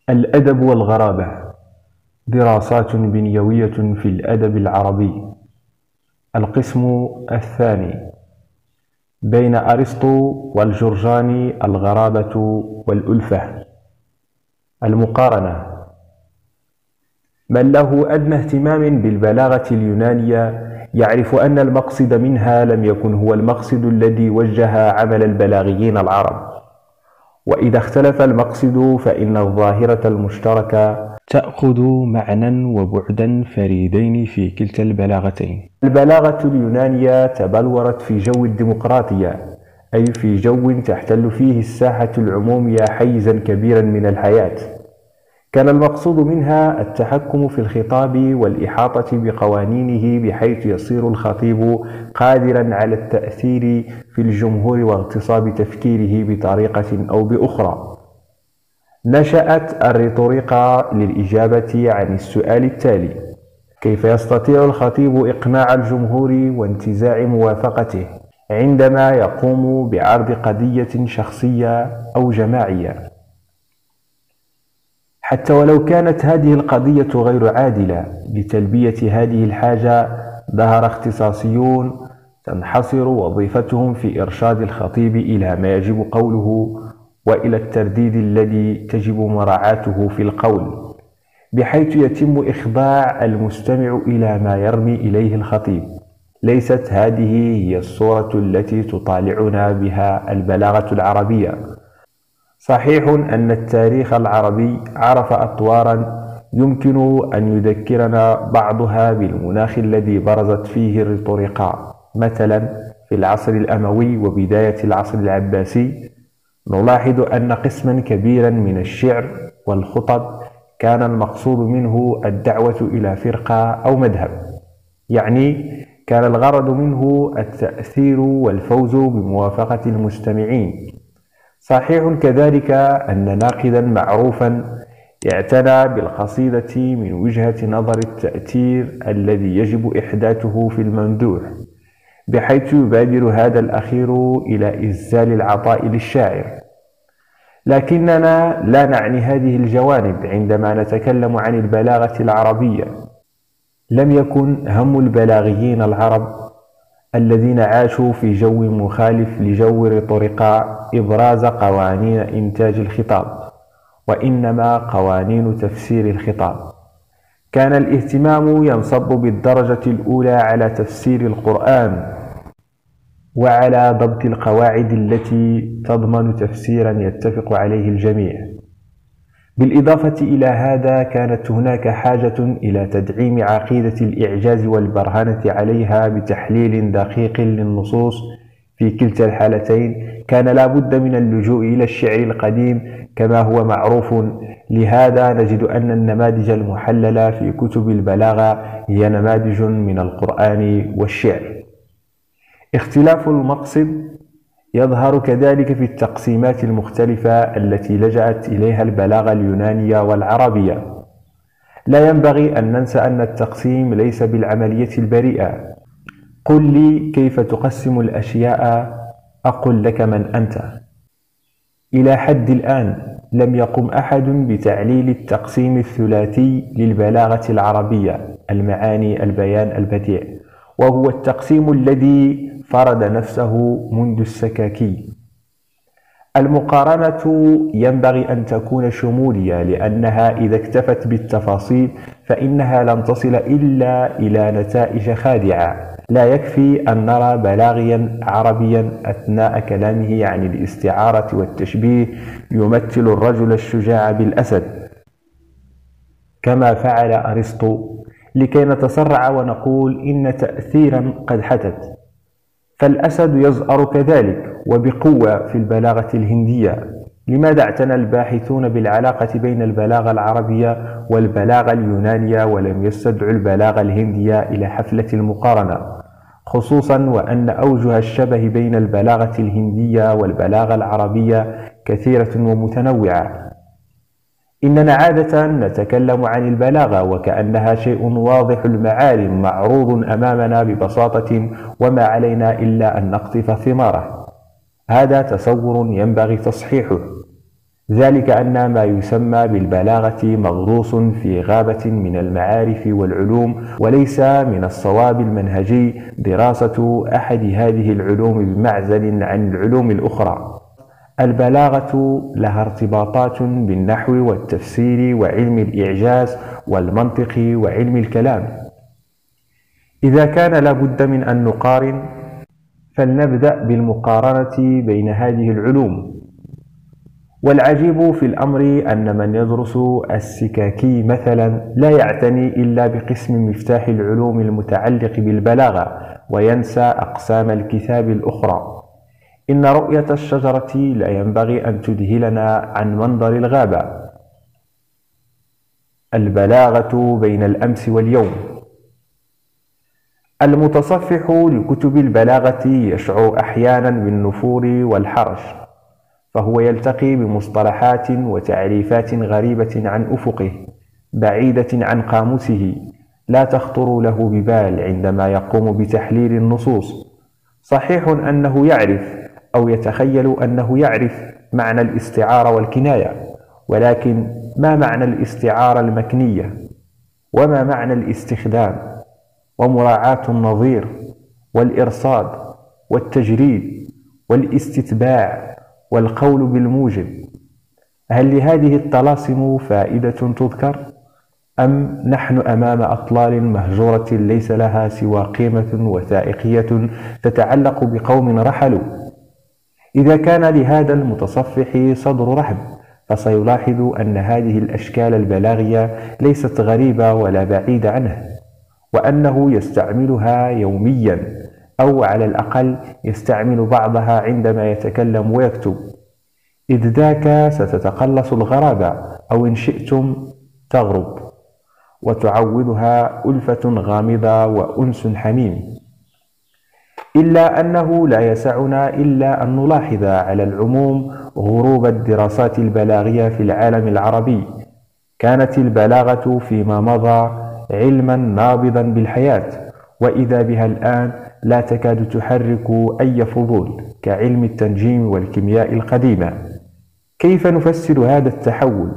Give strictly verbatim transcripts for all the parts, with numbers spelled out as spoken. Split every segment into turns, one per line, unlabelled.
الأدب والغرابة، دراسات بنيوية في الأدب العربي. القسم الثاني، بين أرسطو والجرجاني: الغرابة والألفة. المقارنة: من له أدنى اهتمام بالبلاغة اليونانية يعرف أن المقصد منها لم يكن هو المقصد الذي وجه عمل البلاغيين العرب، وإذا اختلف المقصد فإن الظاهرة المشتركة تأخذ معنى وبعدا فريدين في كلتا البلاغتين. البلاغة اليونانية تبلورت في جو الديمقراطية، أي في جو تحتل فيه الساحة العمومية حيزا كبيرا من الحياة. كان المقصود منها التحكم في الخطاب والإحاطة بقوانينه بحيث يصير الخطيب قادرا على التأثير في الجمهور واغتصاب تفكيره بطريقة أو بأخرى. نشأت الريتوريقا للإجابة عن السؤال التالي: كيف يستطيع الخطيب إقناع الجمهور وانتزاع موافقته عندما يقوم بعرض قضية شخصية أو جماعية؟ حتى ولو كانت هذه القضية غير عادلة، لتلبية هذه الحاجة ظهر اختصاصيون تنحصر وظيفتهم في إرشاد الخطيب إلى ما يجب قوله وإلى الترديد الذي تجب مراعاته في القول، بحيث يتم إخضاع المستمع إلى ما يرمي إليه الخطيب. ليست هذه هي الصورة التي تطالعنا بها البلاغة العربية. صحيح أن التاريخ العربي عرف أطوارا يمكن أن يذكرنا بعضها بالمناخ الذي برزت فيه الريتوريقا. مثلا في العصر الأموي وبداية العصر العباسي نلاحظ أن قسما كبيرا من الشعر والخطب كان المقصود منه الدعوة إلى فرقة أو مذهب، يعني كان الغرض منه التأثير والفوز بموافقة المستمعين. صحيح كذلك أن ناقدا معروفا اعتنى بالقصيدة من وجهة نظر التأثير الذي يجب إحداثه في الممدوح، بحيث يبادر هذا الأخير إلى إزال العطاء للشاعر. لكننا لا نعني هذه الجوانب عندما نتكلم عن البلاغة العربية. لم يكن هم البلاغيين العرب الذين عاشوا في جو مخالف لجو الريتوريقا إبراز قوانين إنتاج الخطاب، وإنما قوانين تفسير الخطاب. كان الاهتمام ينصب بالدرجة الأولى على تفسير القرآن وعلى ضبط القواعد التي تضمن تفسيرا يتفق عليه الجميع. بالإضافة إلى هذا كانت هناك حاجة إلى تدعيم عقيدة الإعجاز والبرهنة عليها بتحليل دقيق للنصوص. في كلتا الحالتين كان لا بد من اللجوء إلى الشعر القديم كما هو معروف. لهذا نجد أن النماذج المحللة في كتب البلاغة هي نماذج من القرآن والشعر. اختلاف المقصد يظهر كذلك في التقسيمات المختلفة التي لجأت إليها البلاغة اليونانية والعربية. لا ينبغي أن ننسى أن التقسيم ليس بالعملية البريئة. قل لي كيف تقسم الأشياء أقل لك من أنت. إلى حد الآن لم يقم أحد بتعليل التقسيم الثلاثي للبلاغة العربية: المعاني، البيان، البديع، وهو التقسيم الذي فرض نفسه منذ السكاكين. المقارنة ينبغي أن تكون شمولية، لأنها إذا اكتفت بالتفاصيل فإنها لن تصل إلا إلى نتائج خادعة. لا يكفي أن نرى بلاغيا عربيا أثناء كلامه عن الاستعارة والتشبيه يمثل الرجل الشجاع بالأسد كما فعل أرسطو، لكي نتسرع ونقول إن تأثيرا قد حدث. فالأسد يزأر كذلك وبقوة في البلاغة الهندية. لماذا اعتنى الباحثون بالعلاقة بين البلاغة العربية والبلاغة اليونانية ولم يستدعوا البلاغة الهندية إلى حفلة المقارنة، خصوصا وأن أوجه الشبه بين البلاغة الهندية والبلاغة العربية كثيرة ومتنوعة؟ إننا عادة نتكلم عن البلاغة وكأنها شيء واضح المعالم معروض أمامنا ببساطة وما علينا إلا أن نقطف ثماره. هذا تصور ينبغي تصحيحه. ذلك أن ما يسمى بالبلاغة مغروس في غابة من المعارف والعلوم، وليس من الصواب المنهجي دراسة أحد هذه العلوم بمعزل عن العلوم الأخرى. البلاغة لها ارتباطات بالنحو والتفسير وعلم الإعجاز والمنطق وعلم الكلام. إذا كان لابد من أن نقارن، فلنبدأ بالمقارنة بين هذه العلوم. والعجيب في الأمر أن من يدرس السكاكي مثلا لا يعتني إلا بقسم مفتاح العلوم المتعلق بالبلاغة، وينسى أقسام الكتاب الأخرى. إن رؤية الشجرة لا ينبغي أن تذهلنا عن منظر الغابة. البلاغة بين الأمس واليوم. المتصفح لكتب البلاغة يشعر أحيانا بالنفور والحرج، فهو يلتقي بمصطلحات وتعريفات غريبة عن أفقه، بعيدة عن قاموسه، لا تخطر له ببال عندما يقوم بتحليل النصوص. صحيح أنه يعرف أو يتخيل أنه يعرف معنى الاستعارة والكناية، ولكن ما معنى الاستعارة المكنية؟ وما معنى الاستخدام ومراعاة النظير والإرصاد والتجريد والاستتباع والقول بالموجب؟ هل لهذه الطلاسم فائدة تذكر؟ أم نحن أمام أطلال مهجورة ليس لها سوى قيمة وثائقية تتعلق بقوم رحلوا؟ إذا كان لهذا المتصفح صدر رحب، فسيلاحظ أن هذه الأشكال البلاغية ليست غريبة ولا بعيدة عنه، وأنه يستعملها يوميا، أو على الأقل يستعمل بعضها عندما يتكلم ويكتب، إذ ذاك ستتقلص الغرابة، أو إن شئتم تغرب، وتعوضها ألفة غامضة وأنس حميم. إلا أنه لا يسعنا إلا أن نلاحظ على العموم غروب الدراسات البلاغية في العالم العربي. كانت البلاغة فيما مضى علما نابضا بالحياة، وإذا بها الآن لا تكاد تحرك أي فضول كعلم التنجيم والكيمياء القديمة. كيف نفسر هذا التحول؟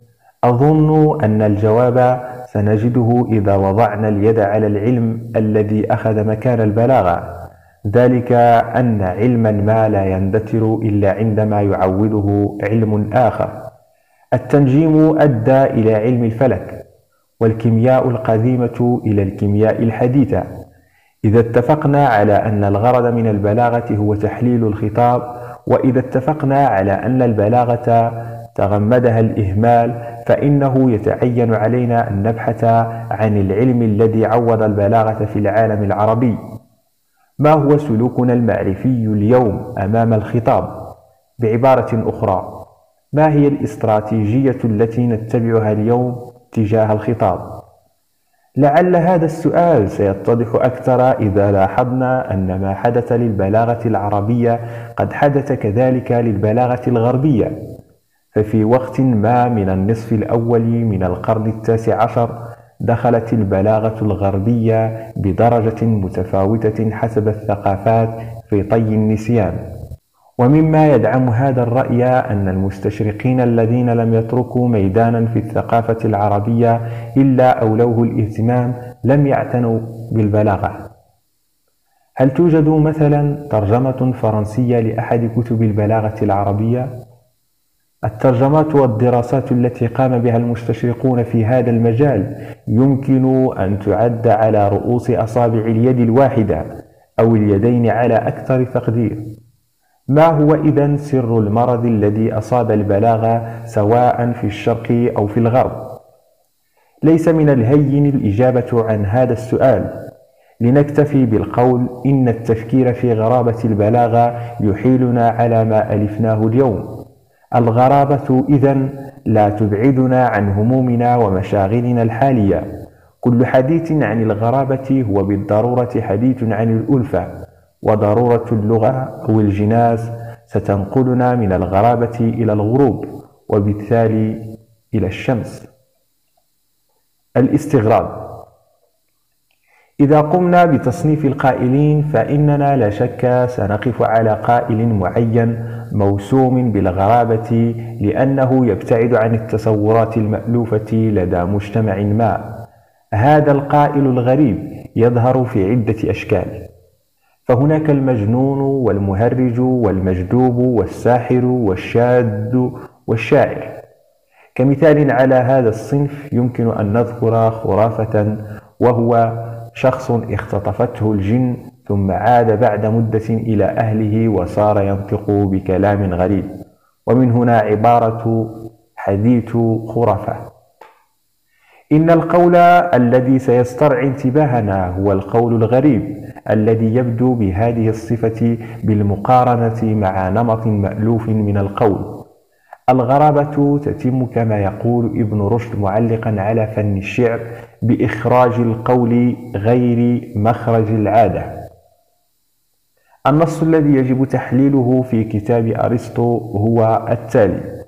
أظن أن الجواب سنجده إذا وضعنا اليد على العلم الذي أخذ مكان البلاغة، ذلك أن علما ما لا يندثر إلا عندما يعوضه علم آخر. التنجيم أدى إلى علم الفلك، والكيمياء القديمة إلى الكيمياء الحديثة. إذا اتفقنا على أن الغرض من البلاغة هو تحليل الخطاب، وإذا اتفقنا على أن البلاغة تغمدها الإهمال، فإنه يتعين علينا أن نبحث عن العلم الذي عوض البلاغة في العالم العربي. ما هو سلوكنا المعرفي اليوم أمام الخطاب؟ بعبارة أخرى، ما هي الاستراتيجية التي نتبعها اليوم تجاه الخطاب؟ لعل هذا السؤال سيتضح أكثر إذا لاحظنا أن ما حدث للبلاغة العربية قد حدث كذلك للبلاغة الغربية. ففي وقت ما من النصف الأول من القرن التاسع عشر دخلت البلاغة الغربية بدرجة متفاوتة حسب الثقافات في طي النسيان. ومما يدعم هذا الرأي أن المستشرقين الذين لم يتركوا ميدانا في الثقافة العربية إلا أولوه الاهتمام لم يعتنوا بالبلاغة. هل توجد مثلا ترجمة فرنسية لأحد كتب البلاغة العربية؟ الترجمات والدراسات التي قام بها المستشرقون في هذا المجال يمكن أن تعد على رؤوس أصابع اليد الواحدة أو اليدين على أكثر تقدير. ما هو إذن سر المرض الذي أصاب البلاغة سواء في الشرق أو في الغرب؟ ليس من الهين الإجابة عن هذا السؤال. لنكتفي بالقول إن التفكير في غرابة البلاغة يحيلنا على ما ألفناه اليوم. الغرابة إذن لا تبعدنا عن همومنا ومشاغلنا الحالية. كل حديث عن الغرابة هو بالضرورة حديث عن الألفة، وضرورة اللغة أو الجناس ستنقلنا من الغرابة إلى الغروب، وبالتالي إلى الشمس. الاستغراب. إذا قمنا بتصنيف القائلين فإننا لا شك سنقف على قائل معين موسوم بالغرابة لأنه يبتعد عن التصورات المألوفة لدى مجتمع ما. هذا القائل الغريب يظهر في عدة أشكال، فهناك المجنون والمهرج والمجذوب والساحر والشاذ والشاعر. كمثال على هذا الصنف يمكن أن نذكر خرافة، وهو شخص اختطفته الجن ثم عاد بعد مدة إلى أهله وصار ينطق بكلام غريب، ومن هنا عبارة حديث خرافة. إن القول الذي سيسترعي انتباهنا هو القول الغريب الذي يبدو بهذه الصفة بالمقارنة مع نمط مألوف من القول. الغرابة تتم كما يقول ابن رشد معلقا على فن الشعر بإخراج القول غير مخرج العادة. النص الذي يجب تحليله في كتاب أرسطو هو التالي: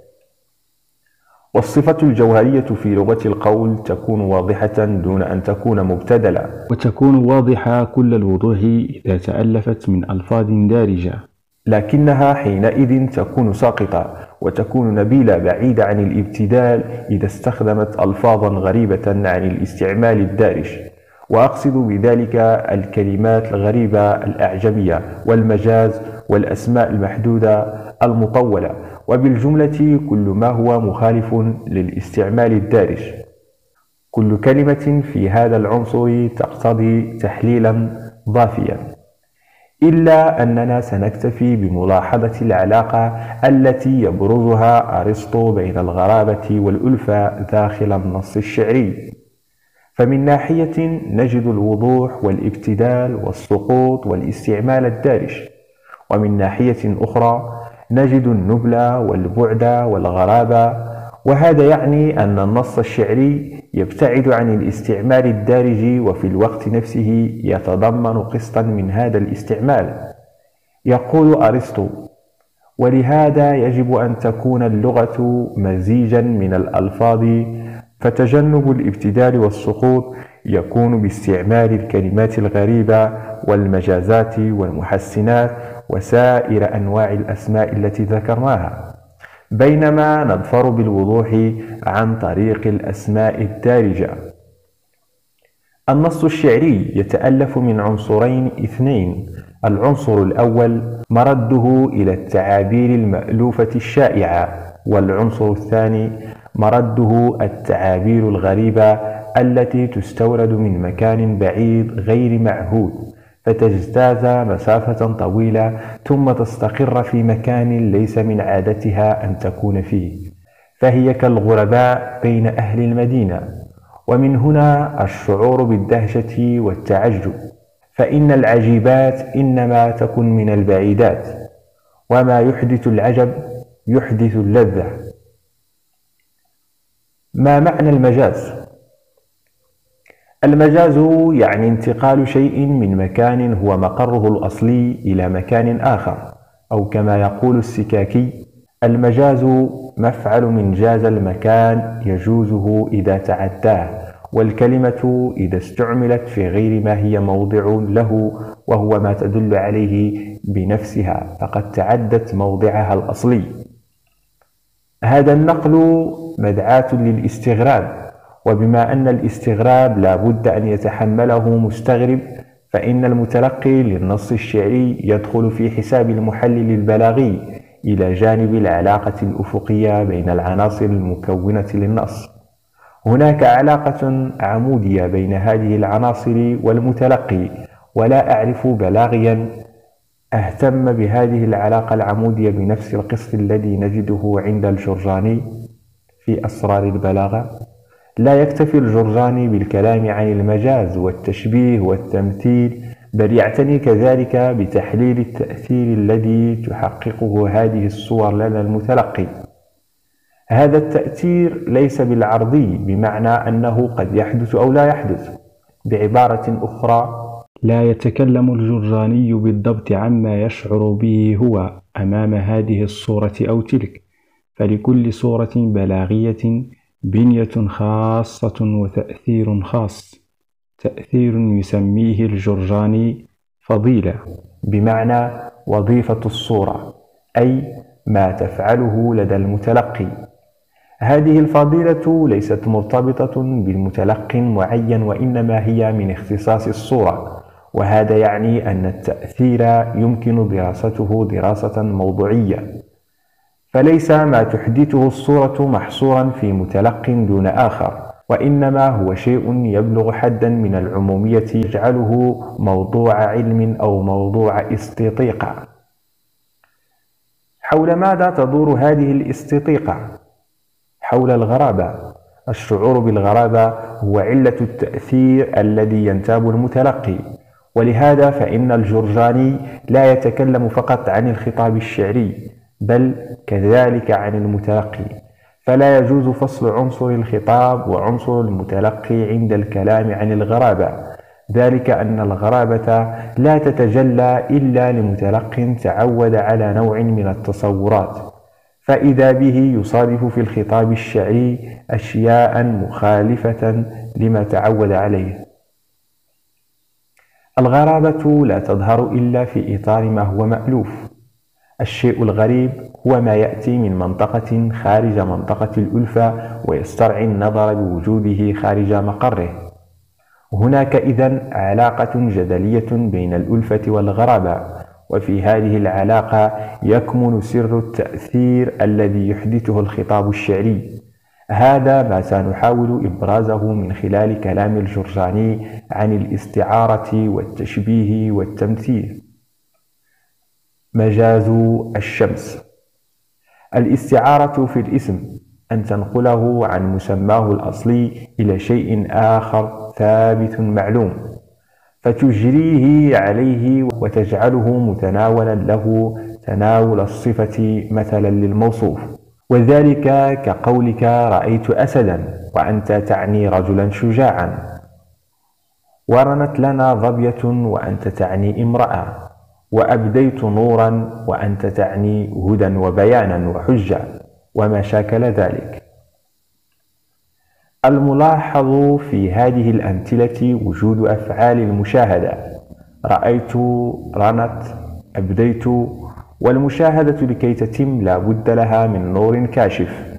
والصفة الجوهرية في لغة القول تكون واضحة دون أن تكون مبتذلة،
وتكون واضحة كل الوضوح إذا تألفت من ألفاظ دارجة،
لكنها حينئذ تكون ساقطة وتكون نبيلة بعيدة عن الابتذال إذا استخدمت ألفاظا غريبة عن الاستعمال الدارج. وأقصد بذلك الكلمات الغريبة الأعجمية والمجاز والأسماء المحدودة المطولة، وبالجملة كل ما هو مخالف للاستعمال الدارج. كل كلمة في هذا العنصر تقتضي تحليلا ضافيا، إلا أننا سنكتفي بملاحظة العلاقة التي يبرزها أرسطو بين الغرابة والألفة داخل النص الشعري. فمن ناحية نجد الوضوح والابتذال والسقوط والاستعمال الدارج، ومن ناحية أخرى نجد النبل والبعد والغرابة، وهذا يعني أن النص الشعري يبتعد عن الاستعمال الدارج وفي الوقت نفسه يتضمن قسطا من هذا الاستعمال. يقول أرسطو: ولهذا يجب أن تكون اللغة مزيجا من الألفاظ، فتجنب الابتذال والسقوط يكون باستعمال الكلمات الغريبة والمجازات والمحسنات وسائر أنواع الأسماء التي ذكرناها، بينما نظفر بالوضوح عن طريق الأسماء الدارجة. النص الشعري يتألف من عنصرين اثنين: العنصر الأول مرده إلى التعابير المألوفة الشائعة، والعنصر الثاني مرده التعابير الغريبة التي تستورد من مكان بعيد غير معهود، فتجتاز مسافة طويلة ثم تستقر في مكان ليس من عادتها أن تكون فيه، فهي كالغرباء بين أهل المدينة. ومن هنا الشعور بالدهشة والتعجب، فإن العجيبات إنما تكن من البعيدات، وما يحدث العجب يحدث اللذة. ما معنى المجاز؟ المجاز يعني انتقال شيء من مكان هو مقره الأصلي إلى مكان آخر، أو كما يقول السكاكي: المجاز مفعل من جاز المكان يجوزه إذا تعداه، والكلمة إذا استعملت في غير ما هي موضع له وهو ما تدل عليه بنفسها فقد تعدت موضعها الأصلي. هذا النقل مدعاة للاستغراب، وبما أن الاستغراب لا بد أن يتحمله مستغرب، فإن المتلقي للنص الشعري يدخل في حساب المحلل البلاغي إلى جانب العلاقة الأفقية بين العناصر المكونة للنص. هناك علاقة عمودية بين هذه العناصر والمتلقي، ولا أعرف بلاغيا أهتم بهذه العلاقة العمودية بنفس القسط الذي نجده عند الجرجاني في أسرار البلاغة. لا يكتفي الجرجاني بالكلام عن المجاز والتشبيه والتمثيل، بل يعتني كذلك بتحليل التأثير الذي تحققه هذه الصور لدى المتلقي. هذا التأثير ليس بالعرضي بمعنى أنه قد يحدث أو لا يحدث. بعبارة أخرى،
لا يتكلم الجرجاني بالضبط عما يشعر به هو أمام هذه الصورة أو تلك، فلكل صورة بلاغية بنية خاصة وتأثير خاص. تأثير يسميه الجرجاني فضيلة،
بمعنى وظيفة الصورة، أي ما تفعله لدى المتلقي. هذه الفضيلة ليست مرتبطة بالمتلق معين، وإنما هي من اختصاص الصورة، وهذا يعني أن التأثير يمكن دراسته دراسة موضوعية، فليس ما تحدثه الصورة محصورا في متلق دون آخر، وإنما هو شيء يبلغ حدا من العمومية يجعله موضوع علم أو موضوع استطيقة. حول ماذا تدور هذه الاستطيقة؟ حول الغرابة. الشعور بالغرابة هو علة التأثير الذي ينتاب المتلقي، ولهذا فإن الجرجاني لا يتكلم فقط عن الخطاب الشعري، بل كذلك عن المتلقي، فلا يجوز فصل عنصر الخطاب وعنصر المتلقي عند الكلام عن الغرابة، ذلك أن الغرابة لا تتجلى إلا لمتلق تعود على نوع من التصورات، فإذا به يصادف في الخطاب الشعري أشياء مخالفة لما تعود عليه. الغرابة لا تظهر إلا في إطار ما هو مألوف. الشيء الغريب هو ما يأتي من منطقة خارج منطقة الألفة ويسترعي النظر بوجوده خارج مقره. هناك إذن علاقة جدلية بين الألفة والغرابة، وفي هذه العلاقة يكمن سر التأثير الذي يحدثه الخطاب الشعري. هذا ما سنحاول إبرازه من خلال كلام الجرجاني عن الاستعارة والتشبيه والتمثيل. مجاز الشمس. الاستعارة في الاسم أن تنقله عن مسماه الأصلي إلى شيء آخر ثابت معلوم، فتجريه عليه وتجعله متناولا له تناول الصفة مثلا للموصوف، وذلك كقولك رأيت أسدا وأنت تعني رجلا شجاعا، ورنت لنا ظبية وأنت تعني امرأة، وأبديت نورا وأنت تعني هدى وبيانا وحجة، وما شاكل ذلك. الملاحظ في هذه الأمثلة وجود أفعال المشاهدة: رأيت، رنت، أبديت، والمشاهدة لكي تتم لا بد لها من نور كاشف.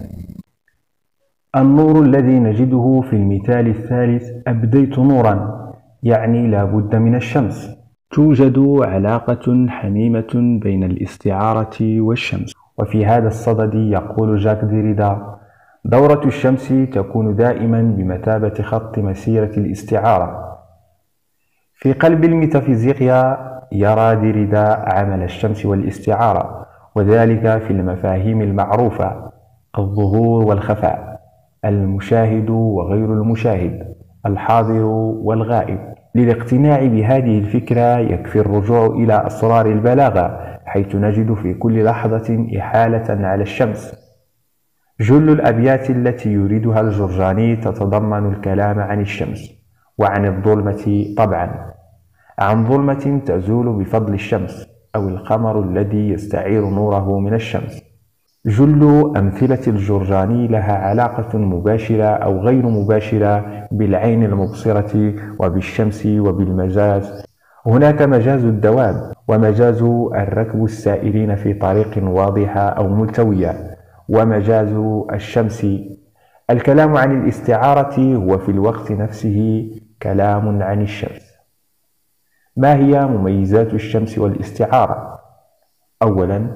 النور الذي نجده في المثال الثالث أبديت نورا يعني لا بد من الشمس.
توجد علاقة حميمة بين الاستعارة والشمس.
وفي هذا الصدد يقول جاك ديريدا: دورة الشمس تكون دائما بمثابة خط مسيرة الاستعارة. في قلب الميتافيزيقيا يرى ديريدا عمل الشمس والاستعارة، وذلك في المفاهيم المعروفة: الظهور والخفاء، المشاهد وغير المشاهد، الحاضر والغائب. للاقتناع بهذه الفكرة يكفي الرجوع إلى أسرار البلاغة، حيث نجد في كل لحظة إحالة على الشمس. جل الأبيات التي يريدها الجرجاني تتضمن الكلام عن الشمس وعن الظلمة طبعا، عن ظلمة تزول بفضل الشمس، أو القمر الذي يستعير نوره من الشمس. جل أمثلة الجرجاني لها علاقة مباشرة أو غير مباشرة بالعين المبصرة وبالشمس وبالمجاز. هناك مجاز الدواب، ومجاز الركب السائرين في طريق واضحة أو ملتوية، ومجاز الشمس. الكلام عن الاستعارة هو في الوقت نفسه كلام عن الشمس. ما هي مميزات الشمس والاستعارة؟ أولا،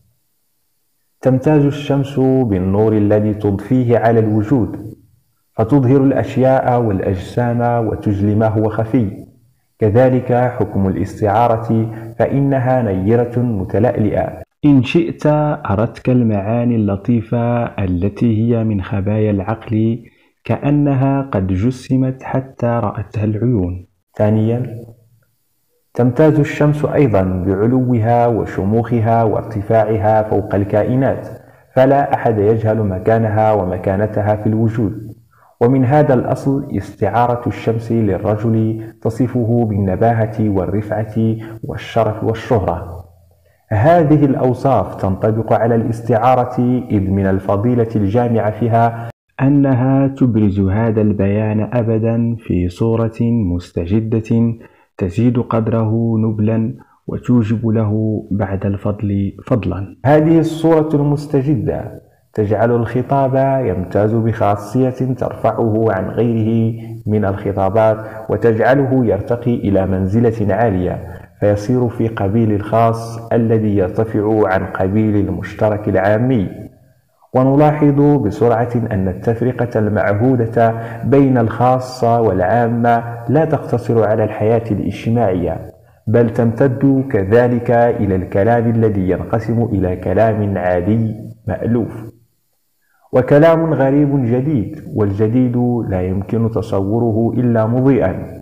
تمتاز الشمس بالنور الذي تضفيه على الوجود، فتظهر الأشياء والأجسام وتجلي ما هو خفي. كذلك حكم الاستعارة، فإنها نيرة متلألئة.
إن شئت أردتك المعاني اللطيفة التي هي من خبايا العقل، كأنها قد جسمت حتى رأتها العيون.
ثانيا، تمتاز الشمس أيضا بعلوها وشموخها وارتفاعها فوق الكائنات، فلا أحد يجهل مكانها ومكانتها في الوجود. ومن هذا الأصل استعارة الشمس للرجل تصفه بالنباهة والرفعة والشرف والشهرة. هذه الأوصاف تنطبق على الاستعارة، إذ من الفضيلة الجامعة فيها
أنها تبرز هذا البيان أبدا في صورة مستجدة تزيد قدره نبلا وتوجب له بعد الفضل فضلا.
هذه الصورة المستجدة تجعل الخطاب يمتاز بخاصية ترفعه عن غيره من الخطابات وتجعله يرتقي إلى منزلة عالية، فيصير في قبيل الخاص الذي يرتفع عن قبيل المشترك العامي. ونلاحظ بسرعة أن التفرقة المعهودة بين الخاصة والعامة لا تقتصر على الحياة الاجتماعية، بل تمتد كذلك إلى الكلام الذي ينقسم إلى كلام عادي مألوف وكلام غريب جديد، والجديد لا يمكن تصوره إلا مضيئا.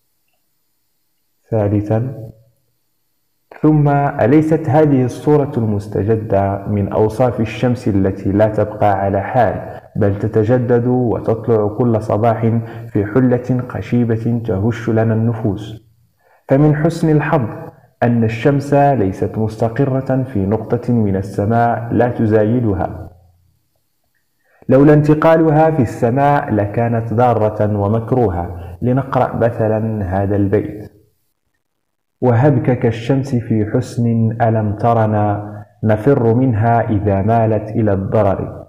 ثالثا، ثم أليست هذه الصورة المستجدة من أوصاف الشمس التي لا تبقى على حال، بل تتجدد وتطلع كل صباح في حلة قشيبة تهش لنا النفوس؟ فمن حسن الحظ أن الشمس ليست مستقرة في نقطة من السماء لا تزايدها. لولا انتقالها في السماء لكانت ضارة ومكروهة. لنقرأ مثلا هذا البيت: وهبك كالشمس في حسن ألم ترنا نفر منها إذا مالت إلى الضرر.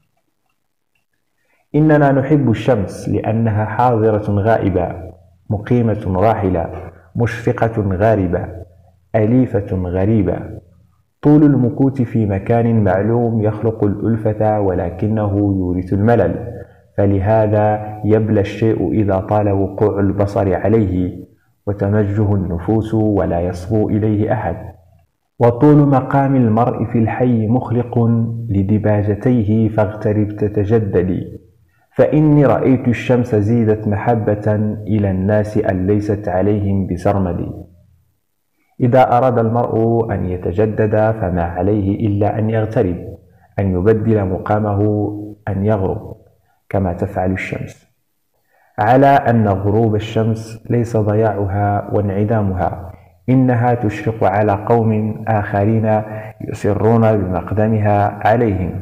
إننا نحب الشمس لأنها حاضرة غائبة، مقيمة راحلة، مشفقة غاربة، أليفة غريبة. طول المكوث في مكان معلوم يخلق الألفة ولكنه يورث الملل، فلهذا يبلى الشيء إذا طال وقوع البصر عليه، وتمجه النفوس ولا يصبو إليه أحد. وطول مقام المرء في الحي مخلق لدباجتيه، فاغترب تتجددي. فإني رأيت الشمس زيدت محبة إلى الناس أن ليست عليهم بسرمد. إذا أراد المرء أن يتجدد فما عليه إلا أن يغترب، أن يبدل مقامه، أن يغرب كما تفعل الشمس. على أن غروب الشمس ليس ضياعها وانعدامها، إنها تشرق على قوم آخرين يصرون بمقدمها عليهم،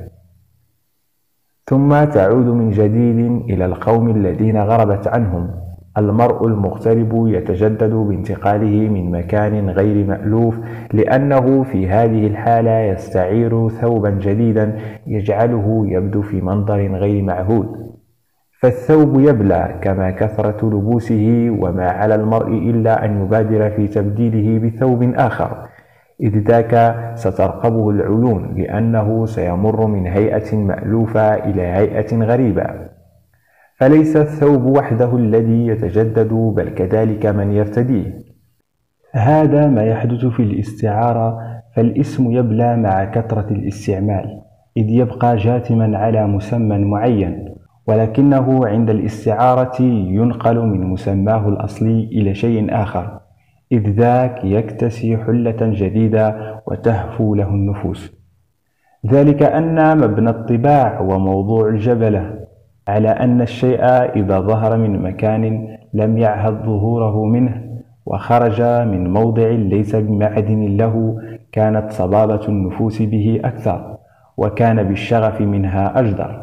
ثم تعود من جديد إلى القوم الذين غربت عنهم. المرء المغترب يتجدد بانتقاله من مكان غير مألوف، لأنه في هذه الحالة يستعير ثوبا جديدا يجعله يبدو في منظر غير معهود. فالثوب يبلى كما كثرة لبوسه، وما على المرء إلا أن يبادر في تبديله بثوب آخر، إذ ذاك سترقبه العيون، لأنه سيمر من هيئة مألوفة إلى هيئة غريبة. فليس الثوب وحده الذي يتجدد، بل كذلك من يرتديه.
هذا ما يحدث في الاستعارة، فالاسم يبلى مع كثرة الاستعمال، إذ يبقى جاثما على مسمى معين، ولكنه عند الاستعارة ينقل من مسماه الأصلي إلى شيء آخر، إذ ذاك يكتسي حلة جديدة وتهفو له النفوس. ذلك أن مبنى الطباع وموضوع الجبلة على أن الشيء إذا ظهر من مكان لم يعهد ظهوره منه وخرج من موضع ليس بمعدن له، كانت صبابة النفوس به أكثر، وكان بالشغف منها أجدر.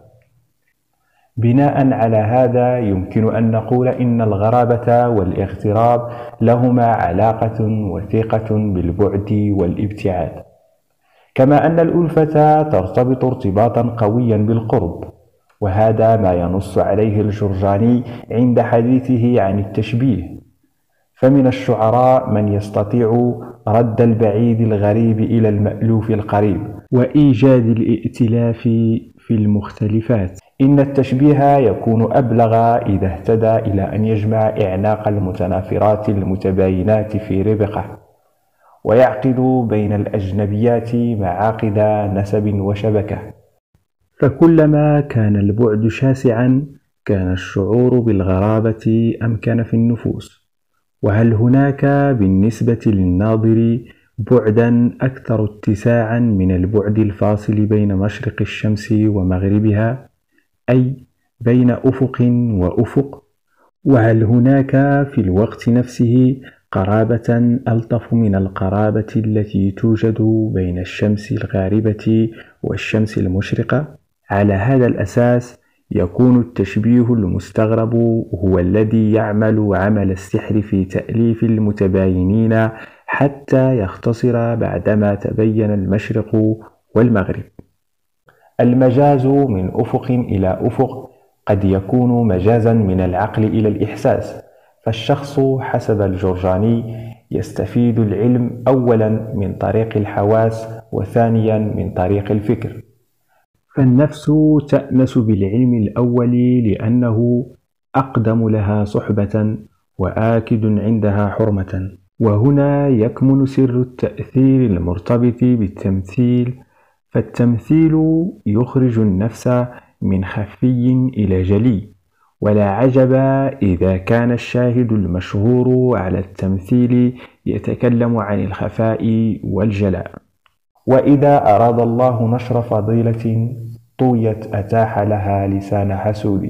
بناء على هذا يمكن أن نقول إن الغرابة والاغتراب لهما علاقة وثيقة بالبعد والابتعاد، كما أن الألفة ترتبط ارتباطا قويا بالقرب، وهذا ما ينص عليه الجرجاني عند حديثه عن التشبيه. فمن الشعراء من يستطيع رد البعيد الغريب إلى المألوف القريب وإيجاد الائتلاف في المختلفات. إن التشبيه يكون أبلغ إذا اهتدى إلى أن يجمع إعناق المتنافرات المتباينات في ربقة، ويعقد بين الأجنبيات معاقد نسب وشبكة. فكلما كان البعد شاسعا كان الشعور بالغرابة أمكن في النفوس. وهل هناك بالنسبة للناظر بعدا أكثر اتساعا من البعد الفاصل بين مشرق الشمس ومغربها، أي بين أفق وأفق؟ وهل هناك في الوقت نفسه قرابة ألطف من القرابة التي توجد بين الشمس الغاربة والشمس المشرقة؟ على هذا الأساس
يكون التشبيه المستغرب هو الذي يعمل عمل السحر في تأليف المتباينين حتى يختصر بعدما تبين المشرق والمغرب. المجاز من أفق إلى أفق قد يكون مجازا من العقل إلى الإحساس، فالشخص حسب الجرجاني يستفيد العلم أولا من طريق الحواس وثانيا من طريق الفكر. فالنفس تأنس بالعلم الأول لأنه أقدم لها صحبة وآكد عندها حرمة، وهنا يكمن سر التأثير المرتبط بالتمثيل، فالتمثيل يخرج النفس من خفي إلى جلي، ولا عجب إذا كان الشاهد المشهور على التمثيل يتكلم عن الخفاء والجلاء. وإذا أراد الله نشر فضيلة طويت أتاح لها لسان حسود.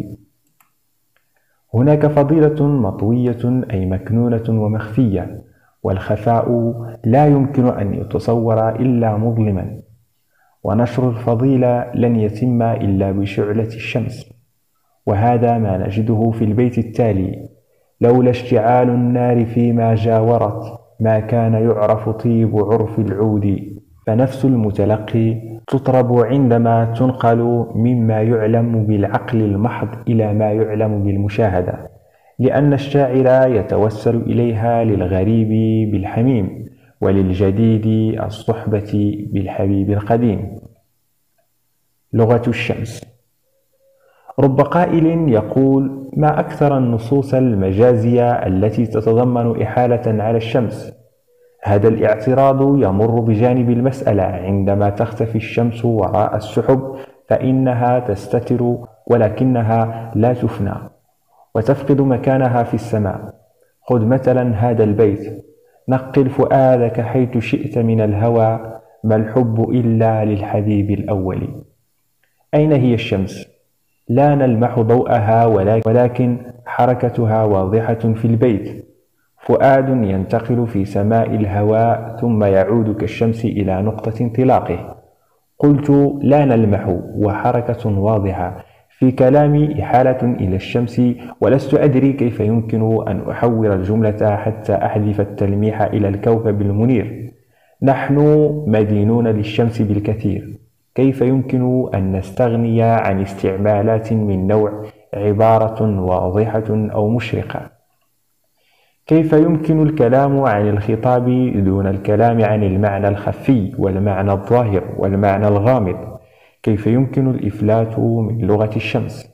هناك فضيلة مطوية أي مكنونة ومخفية، والخفاء لا يمكن أن يتصور إلا مظلما، ونشر الفضيلة لن يتم إلا بشعلة الشمس، وهذا ما نجده في البيت التالي: لولا اشتعال النار فيما جاورت ما كان يعرف طيب عرف العود. فنفس المتلقي تطرب عندما تنقل مما يعلم بالعقل المحض إلى ما يعلم بالمشاهدة، لأن الشاعر يتوسل إليها للغريب بالحميم، وللجديد الصحبة بالحبيب القديم. لغة الشمس. رب قائل يقول: ما أكثر النصوص المجازية التي تتضمن إحالة على الشمس. هذا الاعتراض يمر بجانب المسألة. عندما تختفي الشمس وراء السحب فإنها تستتر، ولكنها لا تفنى وتفقد مكانها في السماء. خذ مثلا هذا البيت: نقل فؤادك حيث شئت من الهوى، ما الحب إلا للحبيب الأول. أين هي الشمس؟ لا نلمح ضوءها، ولكن حركتها واضحة في البيت. فؤاد ينتقل في سماء الهواء ثم يعود كالشمس إلى نقطة انطلاقه. قلت لا نلمح وحركة واضحة في كلامي إحالة إلى الشمس، ولست أدري كيف يمكن أن أحول الجملة حتى أحذف التلميح إلى الكوكب المنير. نحن مدينون للشمس بالكثير، كيف يمكن أن نستغني عن استعمالات من نوع عبارة واضحة أو مشرقة؟ كيف يمكن الكلام عن الخطاب دون الكلام عن المعنى الخفي والمعنى الظاهر والمعنى الغامض؟ كيف يمكن الإفلات من لغة الشمس؟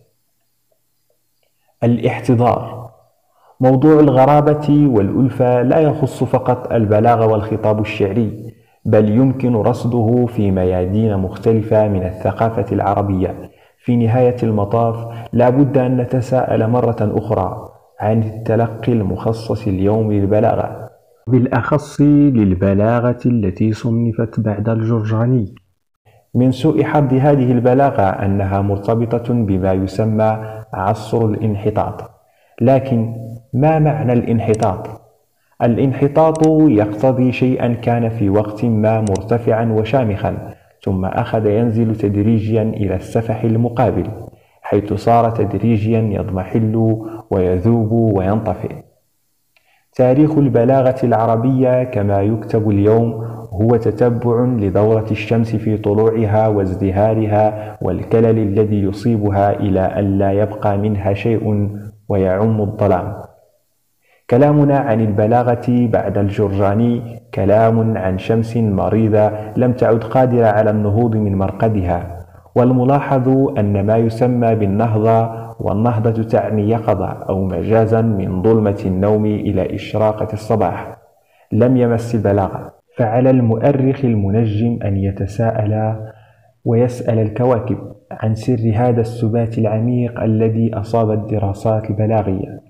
الاحتضار. موضوع الغرابة والألفة لا يخص فقط البلاغة والخطاب الشعري، بل يمكن رصده في ميادين مختلفة من الثقافة العربية. في نهاية المطاف لا بد أن نتساءل مرة أخرى عن التلقي المخصص اليوم للبلاغة، بالأخص للبلاغة التي صنفت بعد الجرجاني. من سوء حظ هذه البلاغة أنها مرتبطة بما يسمى عصر الانحطاط. لكن ما معنى الانحطاط؟ الانحطاط يقتضي شيئا كان في وقت ما مرتفعا وشامخا، ثم أخذ ينزل تدريجيا إلى السفح المقابل، حيث صار تدريجيا يضمحل ويذوب وينطفئ. تاريخ البلاغة العربية كما يكتب اليوم هو تتبع لدورة الشمس في طلوعها وازدهارها والكلل الذي يصيبها إلى أن لا يبقى منها شيء ويعم الظلام. كلامنا عن البلاغة بعد الجرجاني كلام عن شمس مريضة لم تعد قادرة على النهوض من مرقدها. والملاحظ أن ما يسمى بالنهضة، والنهضة تعني يقظة أو مجازا من ظلمة النوم إلى إشراقة الصباح، لم يمس البلاغة. فعلى المؤرخ المنجم أن يتساءل ويسأل الكواكب عن سر هذا السبات العميق الذي أصاب الدراسات البلاغية.